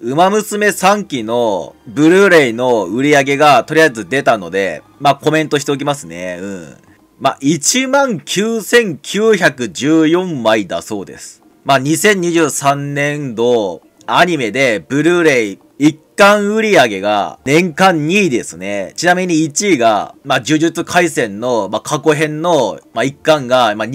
ウマ娘3期のブルーレイの売り上げがとりあえず出たので、まあコメントしておきますね。まあ19,914枚だそうです。まあ2023年度アニメでブルーレイ一巻売り上げが年間2位ですね。ちなみに1位が、まあ呪術廻戦の、まあ過去編の、まあ一巻が、まあ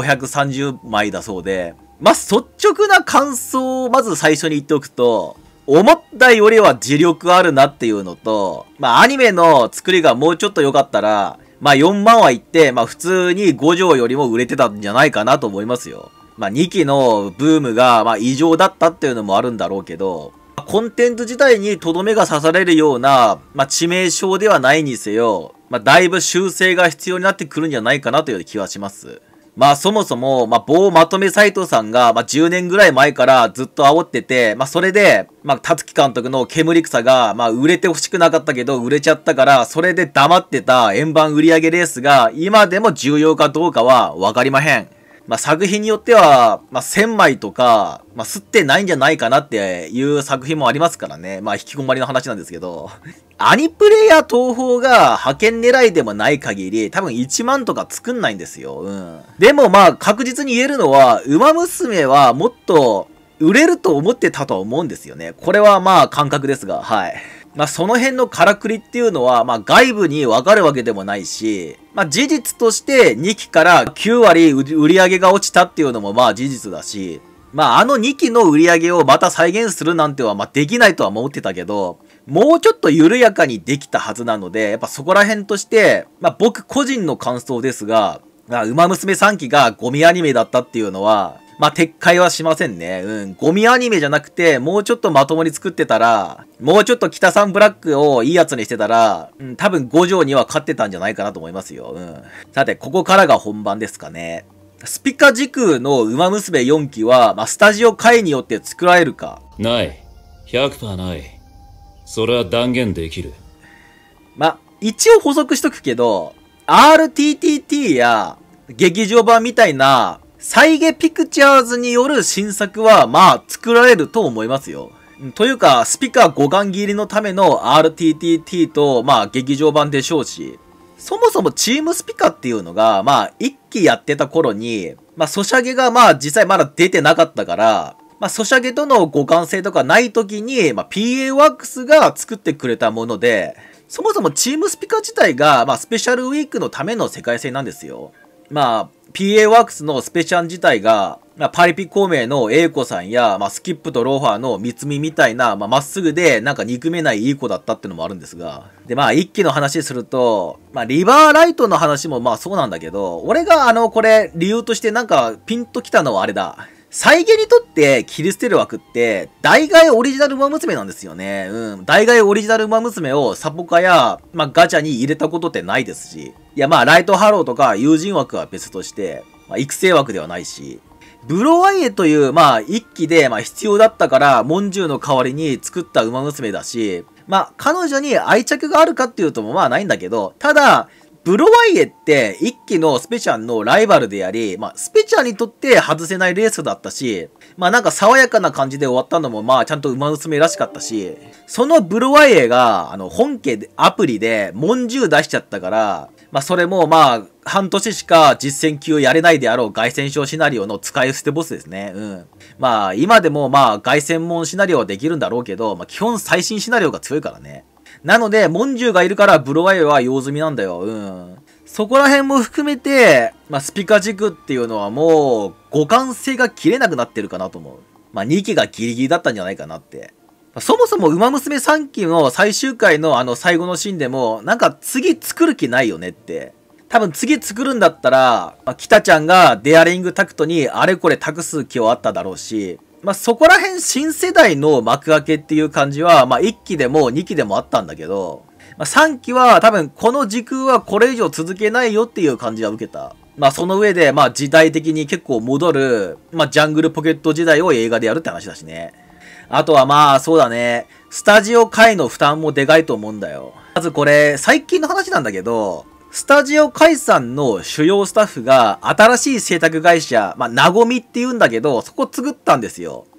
2530枚だそうで、まあ率直な感想をまず最初に言っておくと、思ったよりは磁力あるなっていうのと、まあアニメの作りがもうちょっと良かったら、まあ4万はいって、まあ普通に5条よりも売れてたんじゃないかなと思いますよ。まあ2期のブームが、まあ異常だったっていうのもあるんだろうけど、コンテンツ自体にとどめが刺されるような、まあ致命傷ではないにせよ、まあだいぶ修正が必要になってくるんじゃないかなという気はします。まあそもそも、まあ某まとめサイトさんが、まあ10年ぐらい前からずっと煽ってて、まあそれで、まあ辰木監督の煙草が、まあ売れてほしくなかったけど売れちゃったから、それで黙ってた円盤売上レースが今でも重要かどうかはわかりまへん。まあ作品によっては、まあ1000枚とか、まあ吸ってないんじゃないかなっていう作品もありますからね。まあ引きこもりの話なんですけど。アニプレイや東宝が派遣狙いでもない限り、多分1万とか作んないんですよ。でもまあ確実に言えるのは、ウマ娘はもっと売れると思ってたとは思うんですよね。これはまあ感覚ですが、はい。まあその辺のからくりっていうのは、まあ外部にわかるわけでもないし、まあ事実として2期から9割売り上げが落ちたっていうのもまあ事実だし、まああの2期の売り上げをまた再現するなんてはまあできないとは思ってたけど、もうちょっと緩やかにできたはずなので、やっぱそこら辺として、まあ僕個人の感想ですが、まあウマ娘3期がゴミアニメだったっていうのは、まあ、撤回はしませんね。ゴミアニメじゃなくて、もうちょっとまともに作ってたら、もうちょっと北さんブラックをいいやつにしてたら、多分5条には勝ってたんじゃないかなと思いますよ。さて、ここからが本番ですかね。スピカ時空のウマ娘4期は、まあ、スタジオ回によって作られるか。 ない。100% ない。それは断言できる。 まあ、一応補足しとくけど、RTTT や劇場版みたいな、サイゲピクチャーズによる新作は、まあ、作られると思いますよ。というか、スピカ互換切りのための RTTT と、まあ、劇場版でしょうし、そもそもチームスピカっていうのが、まあ、一期やってた頃に、まあ、ソシャゲがまあ、実際まだ出てなかったから、まあ、ソシャゲとの互換性とかない時に、まあ、PA ワークスが作ってくれたもので、そもそもチームスピカ自体が、まあ、スペシャルウィークのための世界線なんですよ。まあ、PA ワークスのスペシャン自体が、まあ、パリピ孔明の A 子さんや、まあ、スキップとローファーの三つみみたいな、まあ、まっすぐで、なんか憎めないいい子だったってのもあるんですが。で、まあ、一期の話すると、まあ、リバーライトの話もまあそうなんだけど、俺がこれ、理由としてなんかピンときたのはあれだ。サイゲにとって切り捨てる枠って、代替オリジナルウマ娘なんですよね。代替オリジナルウマ娘をサポカや、まあ、ガチャに入れたことってないですし。いや、まあ、ライトハローとか友人枠は別として、まあ、育成枠ではないし。ブロワイエという、まあ、一期で、まあ、必要だったから、モンジューの代わりに作ったウマ娘だし、まあ、彼女に愛着があるかっていうともまあないんだけど、ただ、ブロワイエって一期のスペチャンのライバルであり、まあ、スペチャンにとって外せないレースだったし、まあなんか爽やかな感じで終わったのもまあちゃんと馬娘らしかったし、そのブロワイエが本家でアプリでモンジュー出しちゃったから、まあそれもまあ半年しか実戦級やれないであろう凱旋賞シナリオの使い捨てボスですね。まあ今でもまあ凱旋門シナリオはできるんだろうけど、まあ基本最新シナリオが強いからね。なので、モンジューがいるからブロワイエは用済みなんだよ。そこら辺も含めて、まあ、スピカ軸っていうのはもう、互換性が切れなくなってるかなと思う。まあ、2期がギリギリだったんじゃないかなって。そもそも、ウマ娘3期の最終回の最後のシーンでも、なんか次作る気ないよねって。多分次作るんだったら、まあ、北ちゃんがデアリングタクトにあれこれ託す気はあっただろうし、まあ、そこら辺新世代の幕開けっていう感じは、まあ、1期でも2期でもあったんだけど、まあ、3期は多分この時空はこれ以上続けないよっていう感じは受けた。まあ、その上で、まあ、時代的に結構戻る、まあ、ジャングルポケット時代を映画でやるって話だしね。あとはまあ、そうだね。スタジオ界の負担もでかいと思うんだよ。まずこれ、最近の話なんだけど、スタジオ解散の主要スタッフが新しい制作会社、まあ、なごみって言うんだけど、そこ作ったんですよ。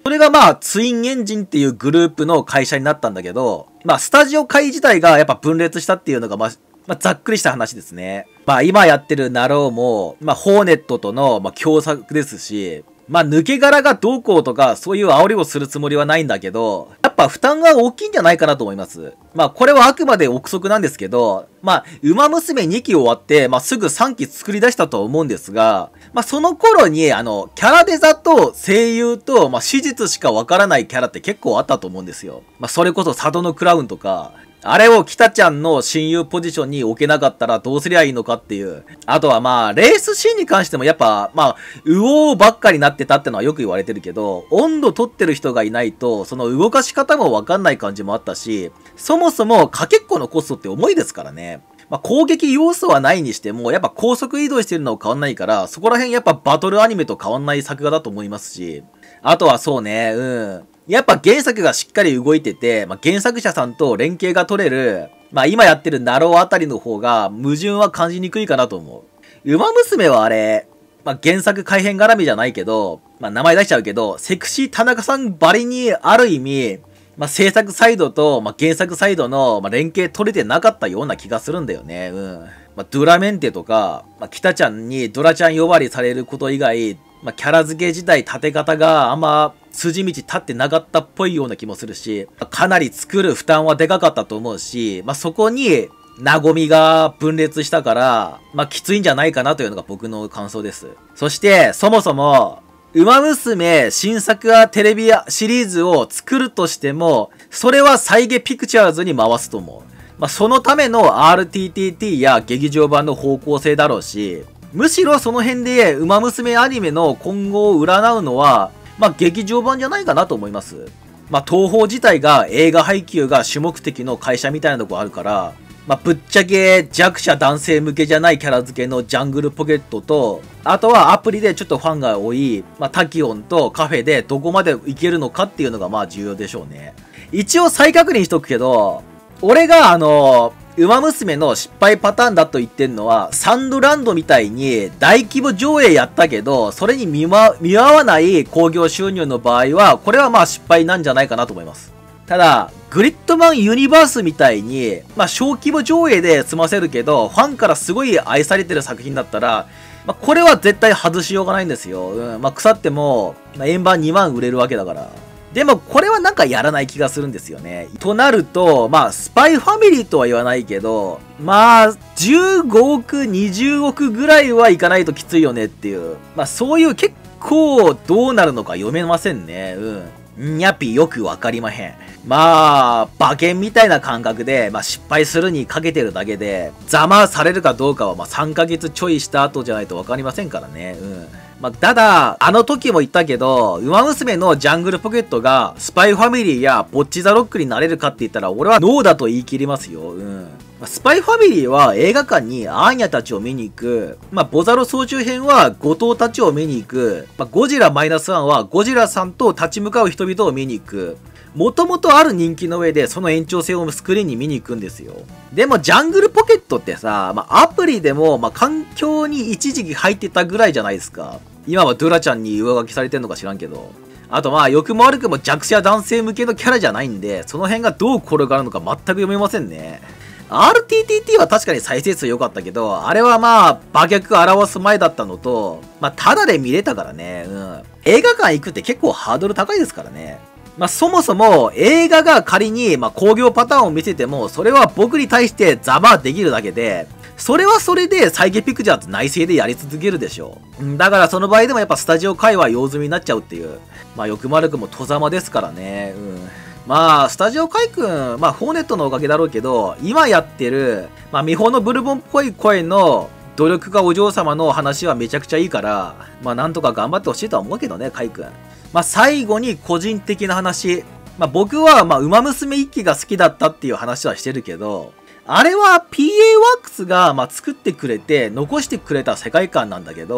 それがまあ、ツインエンジンっていうグループの会社になったんだけど、まあ、スタジオ界自体がやっぱ分裂したっていうのがまあ、ざっくりした話ですね。まあ、今やってるナローも、まあ、ホーネットとの、まあ、共作ですし、まあ、抜け殻がどうこうとか、そういう煽りをするつもりはないんだけど、やっぱ負担が大きいんじゃないかなと思います。まあ、これはあくまで憶測なんですけど、まあ、ウマ娘2期終わって、まあ、すぐ3期作り出したと思うんですが、まあ、その頃に、キャラデザと声優と、まあ、史実しかわからないキャラって結構あったと思うんですよ。まあ、それこそ佐渡のクラウンとか、あれを北ちゃんの親友ポジションに置けなかったらどうすりゃいいのかっていう。あとはまあ、レースシーンに関してもやっぱ、まあ、右往ばっかりなってたってのはよく言われてるけど、温度取ってる人がいないと、その動かし方もわかんない感じもあったし、そもそもかけっこのコストって重いですからね。まあ、攻撃要素はないにしても、やっぱ高速移動してるの変わんないから、そこら辺やっぱバトルアニメと変わんない作画だと思いますし、あとはそうね、やっぱ原作がしっかり動いてて、まあ、原作者さんと連携が取れる、まあ今やってるナローあたりの方が矛盾は感じにくいかなと思う。ウマ娘はあれ、まあ原作改編絡みじゃないけど、まあ名前出しちゃうけど、セクシー田中さんばりにある意味、まあ制作サイドと、まあ、原作サイドの、まあ、連携取れてなかったような気がするんだよね。まあ、ドゥラメンテとか、まあ、北ちゃんにドラちゃん呼ばわりされること以外、まあ、キャラ付け自体立て方があんま筋道立ってなかったっぽいような気もするし、かなり作る負担はでかかったと思うし、まあ、そこに、なごみが分裂したから、まあ、きついんじゃないかなというのが僕の感想です。そして、そもそも、ウマ娘新作テレビシリーズを作るとしても、それはサイゲピクチャーズに回すと思う。まあ、そのための RTTT や劇場版の方向性だろうし、むしろその辺で、ウマ娘アニメの今後を占うのは、まあ、劇場版じゃないかなと思います。まあ、東宝自体が映画配給が主目的の会社みたいなとこあるから、まあ、ぶっちゃけ弱者男性向けじゃないキャラ付けのジャングルポケットと、あとはアプリでちょっとファンが多い、まあ、タキオンとカフェでどこまでいけるのかっていうのがまあ重要でしょうね。一応再確認しとくけど、俺がウマ娘の失敗パターンだと言ってんのは、サンドランドみたいに大規模上映やったけど、それに見合わない興行収入の場合は、これはまあ失敗なんじゃないかなと思います。ただ、グリッドマンユニバースみたいに、まあ小規模上映で済ませるけど、ファンからすごい愛されてる作品だったら、まあこれは絶対外しようがないんですよ。まあ腐っても、まあ、円盤2万売れるわけだから。でも、これはなんかやらない気がするんですよね。となると、まあ、スパイファミリーとは言わないけど、まあ、15億、20億ぐらいはいかないときついよねっていう。まあ、そういう結構どうなるのか読めませんね。にゃぴよくわかりまへん。まあ、馬券みたいな感覚で、まあ失敗するにかけてるだけで、ざまされるかどうかはまあ3ヶ月ちょいした後じゃないとわかりませんからね。まあ、ただ、あの時も言ったけど、ウマ娘のジャングルポケットが、スパイファミリーやボッチザロックになれるかって言ったら、俺はノーだと言い切りますよ。スパイファミリーは映画館にアーニャたちを見に行く。まあ、ボザロ総集編は後藤たちを見に行く。まあ、ゴジラ -1 はゴジラさんと立ち向かう人々を見に行く。もともとある人気の上で、その延長線をスクリーンに見に行くんですよ。でも、ジャングルポケットってさ、まあ、アプリでも、まあ、環境に一時期入ってたぐらいじゃないですか。今はドゥラちゃんに上書きされてんのか知らんけど。あとまあ、良くも悪くも弱者男性向けのキャラじゃないんで、その辺がどう転がるのか全く読めませんね。RTTT は確かに再生数良かったけど、あれはまあ、馬脚表す前だったのと、まあ、ただで見れたからね。映画館行くって結構ハードル高いですからね。まあ、そもそも映画が仮に、まあ、興行パターンを見せても、それは僕に対してざまできるだけで、それはそれでサイゲピクチャーズ内製でやり続けるでしょう。だからその場合でもやっぱスタジオ界は用済みになっちゃうっていう。まあ、よくも悪くも戸ざまですからね。まあ、スタジオ界くん、まあ、ホーネットのおかげだろうけど、今やってる、まあ、ミホのブルボンっぽい声の努力家お嬢様の話はめちゃくちゃいいから、まあ、なんとか頑張ってほしいとは思うけどね、カイくん。まあ、最後に個人的な話。まあ、僕は、まあ、ウマ娘一期が好きだったっていう話はしてるけど、あれは PA ワークスが、まあ、作ってくれて、残してくれた世界観なんだけど、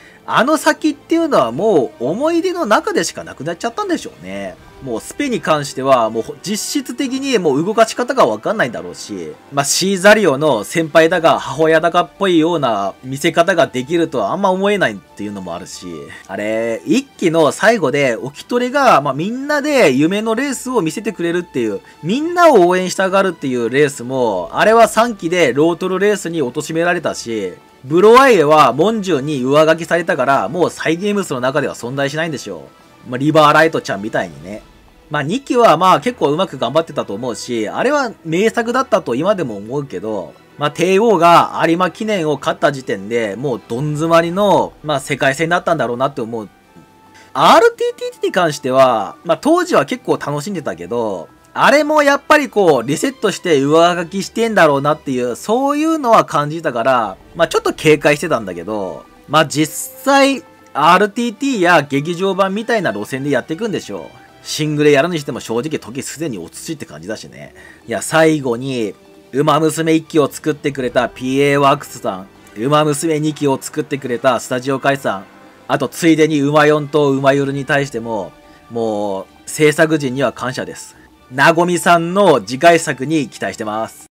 あの先っていうのはもう思い出の中でしかなくなっちゃったんでしょうね。もうスペに関してはもう実質的にもう動かし方がわかんないだろうし、まあシーザリオの先輩だか母親だかっぽいような見せ方ができるとはあんま思えないっていうのもあるし、あれ、一期の最後でおきとれが、まあみんなで夢のレースを見せてくれるっていう、みんなを応援したがるっていうレースも、あれは3期でロートルレースに貶められたし、ブロワイエはモンジュに上書きされたから、もうサイゲームスの中では存在しないんでしょう。まあ、リバーライトちゃんみたいにね。まあ、2期はまあ結構うまく頑張ってたと思うし、あれは名作だったと今でも思うけど、まあ、帝王が有馬記念を勝った時点でもうどん詰まりの、まあ、世界戦だったんだろうなって思う。RTTT に関しては、まあ、当時は結構楽しんでたけど、あれもやっぱりこう、リセットして上書きしてんだろうなっていう、そういうのは感じたから、まあちょっと警戒してたんだけど、まあ実際、RTT や劇場版みたいな路線でやっていくんでしょう。シングルやるにしても正直時すでに落ち着いって感じだしね。いや、最後に、ウマ娘1期を作ってくれた PA ワークスさん、ウマ娘2期を作ってくれたスタジオ会さん、あとついでにウマ4とウマユルに対しても、もう、制作陣には感謝です。なごみさんの次回作に期待してます。